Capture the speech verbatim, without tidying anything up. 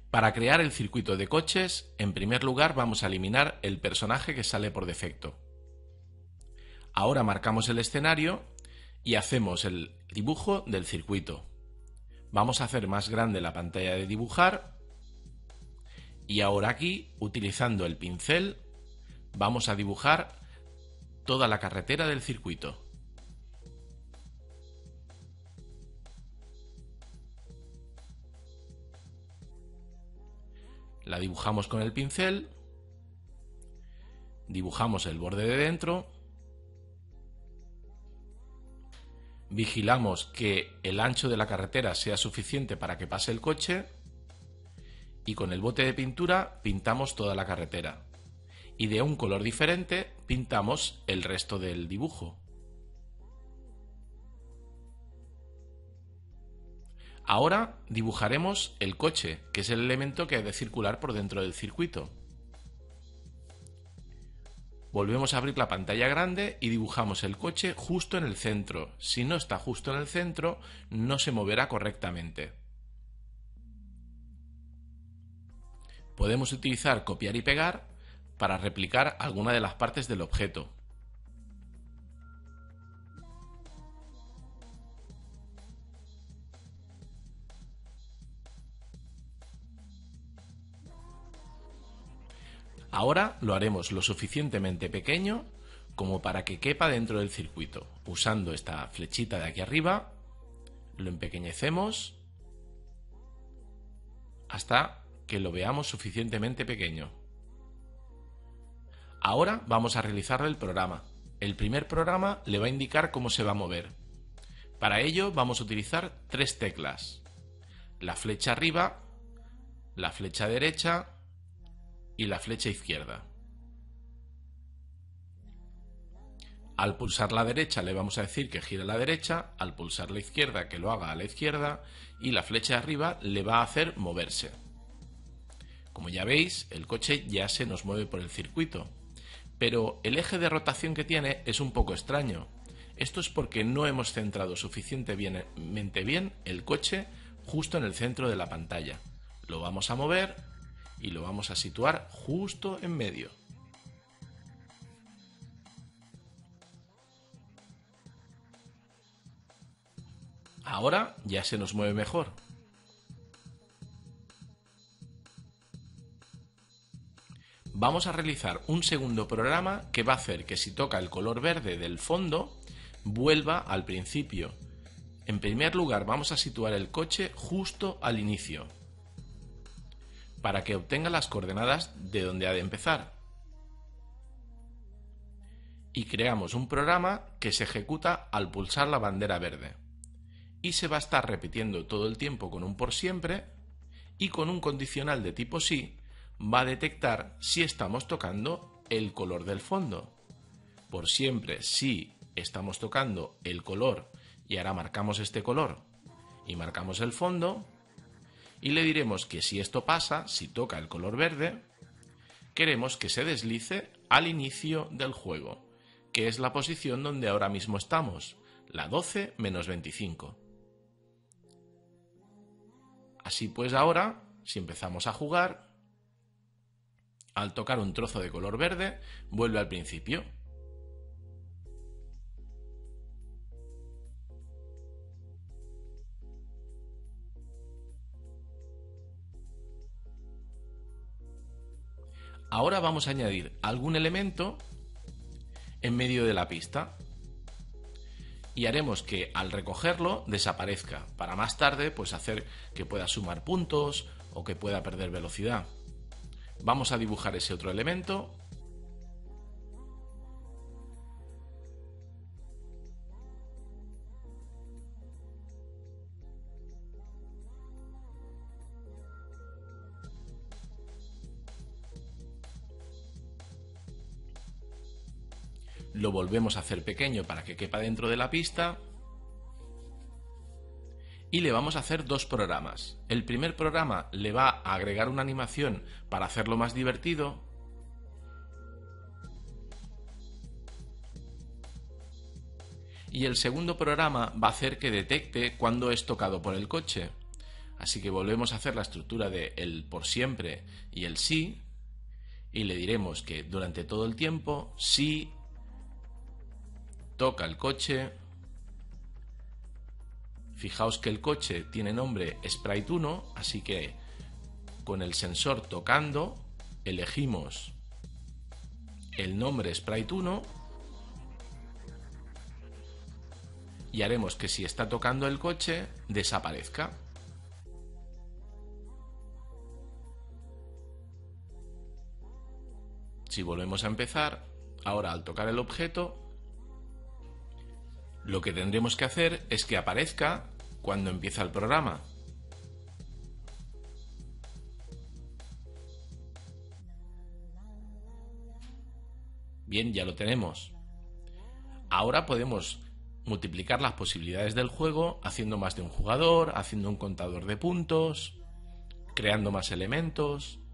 Para crear el circuito de coches, en primer lugar vamos a eliminar el personaje que sale por defecto. Ahora marcamos el escenario y hacemos el dibujo del circuito. Vamos a hacer más grande la pantalla de dibujar y ahora aquí, utilizando el pincel, vamos a dibujar toda la carretera del circuito. La dibujamos con el pincel, dibujamos el borde de dentro, vigilamos que el ancho de la carretera sea suficiente para que pase el coche y con el bote de pintura pintamos toda la carretera y de un color diferente pintamos el resto del dibujo. Ahora dibujaremos el coche, que es el elemento que ha de circular por dentro del circuito. Volvemos a abrir la pantalla grande y dibujamos el coche justo en el centro. Si no está justo en el centro, no se moverá correctamente. Podemos utilizar copiar y pegar para replicar alguna de las partes del objeto. Ahora lo haremos lo suficientemente pequeño como para que quepa dentro del circuito. Usando esta flechita de aquí arriba, lo empequeñecemos hasta que lo veamos suficientemente pequeño. Ahora vamos a realizar el programa. El primer programa le va a indicar cómo se va a mover. Para ello vamos a utilizar tres teclas: la flecha arriba, la flecha derecha y la flecha izquierda. Al pulsar la derecha le vamos a decir que gire a la derecha, al pulsar la izquierda que lo haga a la izquierda y la flecha de arriba le va a hacer moverse. Como ya veis, el coche ya se nos mueve por el circuito, pero el eje de rotación que tiene es un poco extraño. Esto es porque no hemos centrado suficientemente bien el coche justo en el centro de la pantalla. Lo vamos a mover y lo vamos a situar justo en medio. Ahora ya se nos mueve mejor. Vamos a realizar un segundo programa que va a hacer que si toca el color verde del fondo, vuelva al principio. En primer lugar vamos a situar el coche justo al inicio, para que obtenga las coordenadas de donde ha de empezar. Y creamos un programa que se ejecuta al pulsar la bandera verde. Y se va a estar repitiendo todo el tiempo con un por siempre y con un condicional de tipo si va a detectar si estamos tocando el color del fondo. Por siempre si estamos tocando el color y ahora marcamos este color y marcamos el fondo. Y le diremos que si esto pasa, si toca el color verde, queremos que se deslice al inicio del juego, que es la posición donde ahora mismo estamos, la doce menos veinticinco. Así pues ahora, si empezamos a jugar, al tocar un trozo de color verde, vuelve al principio. Ahora vamos a añadir algún elemento en medio de la pista y haremos que al recogerlo desaparezca para más tarde pues hacer que pueda sumar puntos o que pueda perder velocidad. Vamos a dibujar ese otro elemento. Lo volvemos a hacer pequeño para que quepa dentro de la pista y le vamos a hacer dos programas. El primer programa le va a agregar una animación para hacerlo más divertido y el segundo programa va a hacer que detecte cuando es tocado por el coche. Así que volvemos a hacer la estructura de el por siempre y el si, y le diremos que durante todo el tiempo, si toca el coche, fijaos que el coche tiene nombre Sprite uno, así que con el sensor tocando elegimos el nombre Sprite uno y haremos que si está tocando el coche desaparezca. Si volvemos a empezar, ahora al tocar el objeto, lo que tendremos que hacer es que aparezca cuando empieza el programa. Bien, ya lo tenemos. Ahora podemos multiplicar las posibilidades del juego haciendo más de un jugador, haciendo un contador de puntos, creando más elementos.